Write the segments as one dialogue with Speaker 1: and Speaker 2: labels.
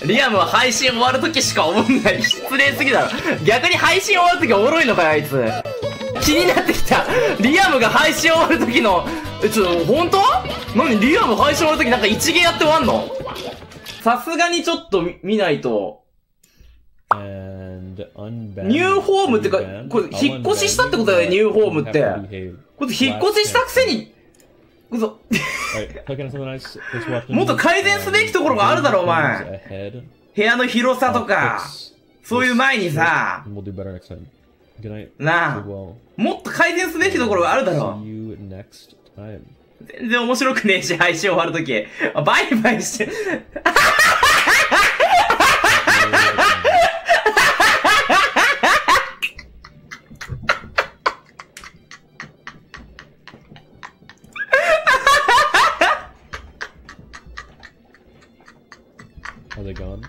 Speaker 1: リアムは配信終わるときしか思んない。失礼すぎだろ。逆に配信終わるときおもろいのかよ、あいつ。気になってきた。リアムが配信終わるときの、ほんと？何リアム配信終わるときなんか一芸やって終わんの？さすがにちょっと見ないと。ニューホームってか、これ引っ越ししたってことだよね、ニューホームって。これ引っ越ししたくせに、嘘。もっと改善すべきところがあるだろ、お前。部屋の広さとか、そういう前にさ、なあ、もっと改善すべきところがあるだろ。全然面白くねえし、配信終わるとき。バイバイして。
Speaker 2: Are they gone?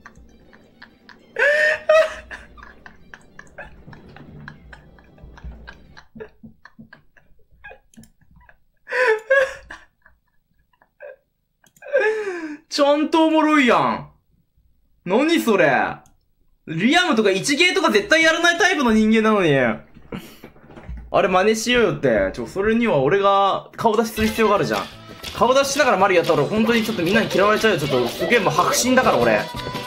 Speaker 1: ちゃんとおもろいやん。何それ。リアムとか一芸とか絶対やらないタイプの人間なのに。あれ真似しようよって。それには俺が顔出しする必要があるじゃん。顔出ししながらマリオやったら本当にちょっとみんなに嫌われちゃうよ。ちょっとすげえもう白真だから俺。